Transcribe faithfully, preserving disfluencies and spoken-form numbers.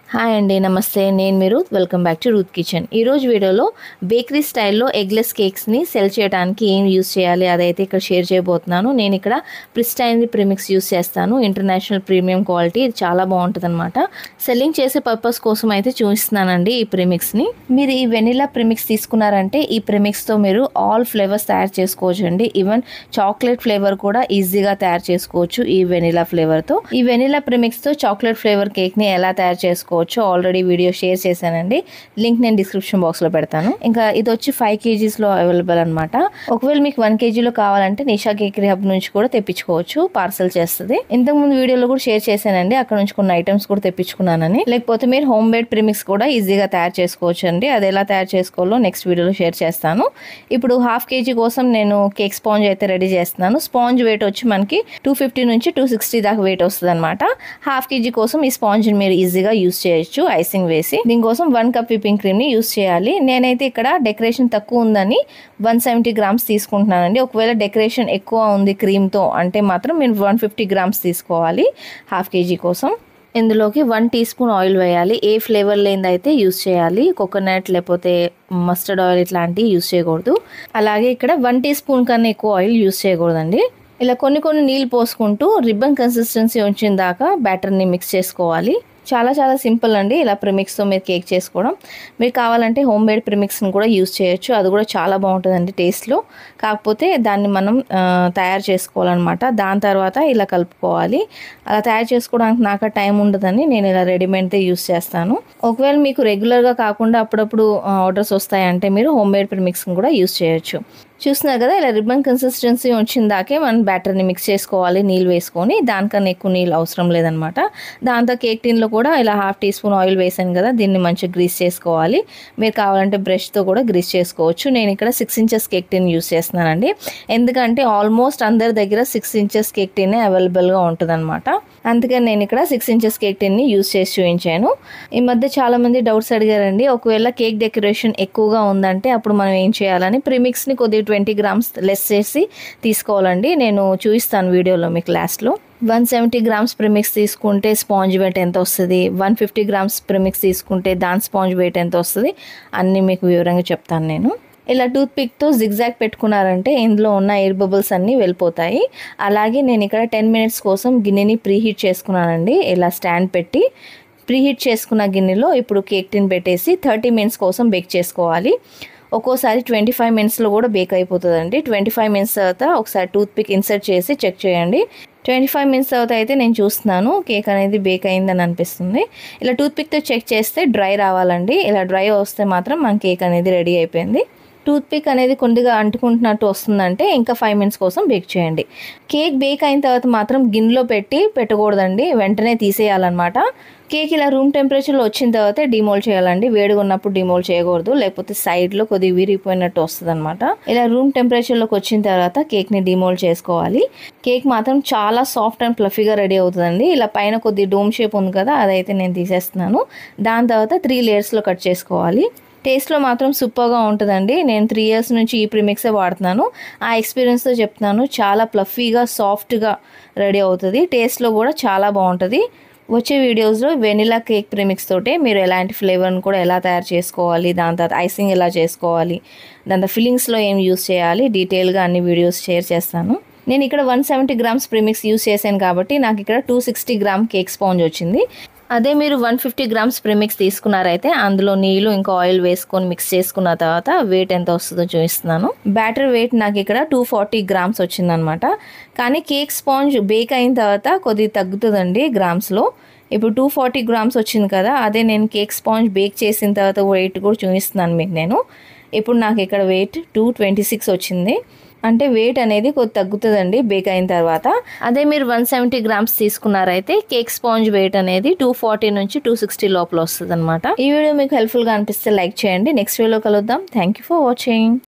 Hi అండి, నమస్తే. నేను మీ Ruth. Welcome back to Ruth kitchen. ఈరోజు వీడియోలో బేకరీ స్టైల్లో ఎగ్లెస్ కేక్స్ని సెల్ చేయడానికి ఏం యూస్ చేయాలి అదైతే ఇక్కడ షేర్ చేయబోతున్నాను. నేను ఇక్కడ ప్రిస్టైన్ ప్రీమిక్స్ యూస్ చేస్తాను. ఇంటర్నేషనల్ ప్రీమియం క్వాలిటీ, ఇది చాలా బాగుంటుంది అనమాట. సెల్లింగ్ చేసే పర్పస్ కోసం అయితే చూపిస్తున్నానండి ఈ ప్రీమిక్స్ని. మీరు ఈ వెనిలా ప్రీమిక్స్ తీసుకున్నారంటే ఈ ప్రీమిక్స్తో మీరు ఆల్ ఫ్లేవర్స్ తయారు చేసుకోవచ్చు అండి. ఈవెన్ చాక్లెట్ ఫ్లేవర్ కూడా ఈజీగా తయారు చేసుకోవచ్చు ఈ వెనిలా ఫ్లేవర్తో. ఈ వెనిలా ప్రీమిక్స్తో చాక్లెట్ ఫ్లేవర్ కేక్ని ఎలా తయారు చేసుకోవచ్చు ఆల్రెడీ వీడియో షేర్ చేశానండి. లింక్ నేను డిస్క్రిప్షన్ బాక్స్ లో పెడతాను. ఇంకా ఇది వచ్చి ఫైవ్ కేజీస్ లో అవైలబుల్ అనమాట. ఒకవేళ మీకు వన్ కేజీలో కావాలంటే నిషా కేకరీ హబ్ నుంచి కూడా తెప్పించుకోవచ్చు, పార్సల్ చేస్తుంది. ఇంతకు ముందు వీడియోలో కూడా షేర్ చేశానండి, అక్కడ నుంచి కొన్ని ఐటమ్స్ కూడా తెప్పించుకున్నానని. లేకపోతే మీరు హోమ్ మేడ్ ప్రీమిక్స్ కూడా ఈజీగా తయారు చేసుకోవచ్చు అండి. అది ఎలా తయారు చేసుకోవాలో నెక్స్ట్ వీడియోలో షేర్ చేస్తాను. ఇప్పుడు హాఫ్ కేజీ కోసం నేను కేక్ స్పాంజ్ అయితే రెడీ చేస్తున్నాను. స్పాంజ్ వెయిట్ వచ్చి మనకి టూ ఫిఫ్టీ నుంచి టూ సిక్స్టీ దాకా వెయిట్ వస్తుంది అనమాట. హాఫ్ కేజీ కోసం ఈ స్పాంజ్ మీరు ఈజీగా యూస్ చేయొచ్చు ఐసింగ్ వేసి. దీనికోసం వన్ కప్ విప్పింగ్ క్రీమ్ ని యూస్ చేయాలి. నేనైతే ఇక్కడ డెకరేషన్ తక్కువ ఉందని వన్ సెవెంటీ గ్రామ్స్ తీసుకుంటున్నానండి. ఒకవేళ డెకరేషన్ ఎక్కువ ఉంది క్రీమ్ తో అంటే మాత్రం మీరు వన్ ఫిఫ్టీ గ్రామ్స్ తీసుకోవాలి హాఫ్ కేజీ కోసం. ఇందులోకి వన్ టీ స్పూన్ ఆయిల్ వేయాలి. ఏ ఫ్లేవర్ లేనిది అయితే యూస్ చేయాలి. కోకోనట్ లేకపోతే మస్టర్డ్ ఆయిల్ ఇట్లాంటివి యూస్ చేయకూడదు. అలాగే ఇక్కడ వన్ టీ స్పూన్ కన్నా ఎక్కువ ఆయిల్ యూస్ చేయకూడదండి. ఇలా కొన్ని కొన్ని నీళ్ళు పోసుకుంటూ రిబ్బన్ కన్సిస్టెన్సీ వచ్చిన దాకా బ్యాటర్ని మిక్స్ చేసుకోవాలి. చాలా చాలా సింపుల్ అండి ఇలా ప్రీమిక్స్తో మీరు కేక్ చేసుకోవడం. మీరు కావాలంటే హోమ్ మేడ్ ప్రీమిక్స్ని కూడా యూస్ చేయొచ్చు, అది కూడా చాలా బాగుంటుందండి టేస్ట్లో. కాకపోతే దాన్ని మనం తయారు చేసుకోవాలన్నమాట. దాని తర్వాత ఇలా కలుపుకోవాలి. అలా తయారు చేసుకోవడానికి నాకు టైం ఉండదని నేను ఇలా రెడీమేడ్దే యూస్ చేస్తాను. ఒకవేళ మీకు రెగ్యులర్గా కాకుండా అప్పుడప్పుడు ఆర్డర్స్ వస్తాయంటే మీరు హోమ్ మేడ్ ప్రీమిక్స్ని కూడా యూస్ చేయొచ్చు. చూస్తున్నారు కదా, ఇలా రిబ్బన్ కన్సిస్టెన్సీ వచ్చిన దాకే మనం బ్యాటర్ని మిక్స్ చేసుకోవాలి నీళ్ళు వేసుకొని. దానికన్నా ఎక్కువ నీళ్ళు అవసరం లేదనమాట. దాంతో కేక్ టిన్లో కూడా ఇలా హాఫ్ టీ స్పూన్ ఆయిల్ వేసాను కదా, దీన్ని మంచిగా గ్రీస్ చేసుకోవాలి. మీరు కావాలంటే బ్రష్తో కూడా గ్రీస్ చేసుకోవచ్చు. నేను ఇక్కడ six inches cake tin use చేస్తున్నానండి. ఎందుకంటే ఆల్మోస్ట్ అందరి దగ్గర సిక్స్ ఇంచెస్ కేక్ టిన్ అవైలబుల్గా ఉంటుంది అనమాట. అందుకని నేను ఇక్కడ సిక్స్ ఇంచెస్ కేక్ టిన్ని యూస్ చేసి చూపించాను. ఈ మధ్య చాలా మంది డౌట్స్ అడిగారండి, ఒకవేళ కేక్ డెకరేషన్ ఎక్కువగా ఉందంటే అప్పుడు మనం ఏం చేయాలని. ప్రీమిక్స్ని కొద్దిగా ట్వంటీ గ్రామ్స్ లెస్ చేసి తీసుకోవాలండి. నేను చూపిస్తాను వీడియోలో మీకు లాస్ట్లో. వన్ సెవెంటీ గ్రామ్స్ ప్రీమిక్స్ తీసుకుంటే స్పాంజ్ వెయిట్ ఎంత వస్తుంది, వన్ ఫిఫ్టీ గ్రామ్స్ ప్రీమిక్స్ తీసుకుంటే దాని స్పాంజ్ వెయిట్ ఎంత వస్తుంది అన్నీ మీకు వివరంగా చెప్తాను నేను. ఇలా టూత్ పిక్తో జిగ్జాగ్ పెట్టుకున్నారంటే ఇందులో ఉన్న ఎయిర్ బబుల్స్ అన్నీ వెళ్ళిపోతాయి. అలాగే నేను ఇక్కడ టెన్ మినిట్స్ కోసం గిన్నెని ప్రీహీట్ చేసుకున్నానండి. ఇలా స్టాండ్ పెట్టి ప్రీహీట్ చేసుకున్న గిన్నెలో ఇప్పుడు కేక్ టిన్ పెట్టేసి థర్టీ మినిట్స్ కోసం బేక్ చేసుకోవాలి. ఒక్కోసారి ట్వంటీ ఫైవ్ మినిట్స్లో కూడా బేక్ అయిపోతుందండి. ట్వంటీ ఫైవ్ మినిట్స్ తర్వాత ఒకసారి టూత్ పిక్ ఇన్సర్ట్ చేసి చెక్ చేయండి. ట్వంటీ ఫైవ్ మినిట్స్ తర్వాత అయితే నేను చూస్తున్నాను కేక్ అనేది బేక్ అయిందని అనిపిస్తుంది. ఇలా టూత్ పిక్తో చెక్ చేస్తే డ్రై రావాలండి. ఇలా డ్రై వస్తే మాత్రం మన కేక్ అనేది రెడీ అయిపోయింది. టూత్ పిక్ అనేది కొద్దిగా అంటుకుంటున్నట్టు వస్తుందంటే ఇంకా ఫైవ్ మినిట్స్ కోసం బేక్ చేయండి. కేక్ బేక్ అయిన తర్వాత మాత్రం గిన్నెలో పెట్టి పెట్టకూడదండి, వెంటనే తీసేయాలన్నమాట. కేక్ ఇలా రూమ్ టెంపరేచర్లో వచ్చిన తర్వాత డిమోల్డ్ చేయాలండి. వేడిగా ఉన్నప్పుడు డిమోల్డ్ చేయకూడదు, లేకపోతే సైడ్లో కొద్దిగా విరిగిపోయినట్టు వస్తుంది అనమాట. ఇలా రూమ్ టెంపరేచర్లోకి వచ్చిన తర్వాత కేక్ని డిమోల్డ్ చేసుకోవాలి. కేక్ మాత్రం చాలా సాఫ్ట్ అండ్ ఫ్లఫీగా రెడీ అవుతుందండి. ఇలా పైన కొద్ది డోమ్ షేప్ ఉంది కదా, అదైతే నేను తీసేస్తున్నాను. దాని తర్వాత త్రీ లేయర్స్లో కట్ చేసుకోవాలి. టేస్ట్లో మాత్రం సూపర్గా ఉంటుందండి. నేను త్రీ ఇయర్స్ నుంచి ఈ ప్రీమిక్సే వాడుతున్నాను. ఆ ఎక్స్పీరియన్స్తో చెప్తున్నాను. చాలా ఫ్లఫీగా సాఫ్ట్గా రెడీ అవుతుంది. టేస్ట్లో కూడా చాలా బాగుంటుంది. వచ్చే వీడియోస్లో వెనిలా కేక్ ప్రీమిక్స్ తోటే మీరు ఎలాంటి ఫ్లేవర్ని కూడా ఎలా తయారు చేసుకోవాలి, దాని తర్వాత ఐసింగ్ ఎలా చేసుకోవాలి, దాని తర్వాత ఫిల్లింగ్స్లో ఏం యూస్ చేయాలి, డీటెయిల్గా అన్ని వీడియోస్ షేర్ చేస్తాను. నేను ఇక్కడ one seventy grams premix use చేశాను కాబట్టి నాకు ఇక్కడ two sixty gram cake sponge వచ్చింది. అదే మీరు వన్ ఫిఫ్టీ గ్రామ్స్ ప్రీమిక్స్ తీసుకున్నారైతే అందులో నీళ్ళు ఇంకా ఆయిల్ వేసుకొని మిక్స్ చేసుకున్న తర్వాత వెయిట్ ఎంత వస్తుందో చూపిస్తున్నాను. బ్యాటర్ వెయిట్ నాకు ఇక్కడ టూ ఫార్టీ గ్రామ్స్ వచ్చిందనమాట. కానీ కేక్ స్పాంజ్ బేక్ అయిన తర్వాత కొద్దిగా తగ్గుతుందండి గ్రామ్స్లో. ఇప్పుడు టూ ఫార్టీ గ్రామ్స్ వచ్చింది కదా, అదే నేను కేక్ స్పాంజ్ బేక్ చేసిన తర్వాత వెయిట్ కూడా చూపిస్తున్నాను మీకు నేను. ఇప్పుడు నాకు ఇక్కడ వెయిట్ టూ ట్వంటీ సిక్స్ వచ్చింది. అంటే వెయిట్ అనేది కొద్ది తగ్గుతుందండి బేక్ అయిన తర్వాత. అదే మీరు వన్ సెవెంటీ గ్రామ్స్ తీసుకున్నారైతే కేక్ స్పాంజ్ వెయిట్ అనేది టూ ఫార్టీ నుంచి టూ సిక్స్టీ లోపల వస్తుంది అనమాట. ఈ వీడియో మీకు హెల్ప్ఫుల్గా అనిపిస్తే లైక్ చేయండి. నెక్స్ట్ వీడియోలో కలుద్దాం. Thank you for watching.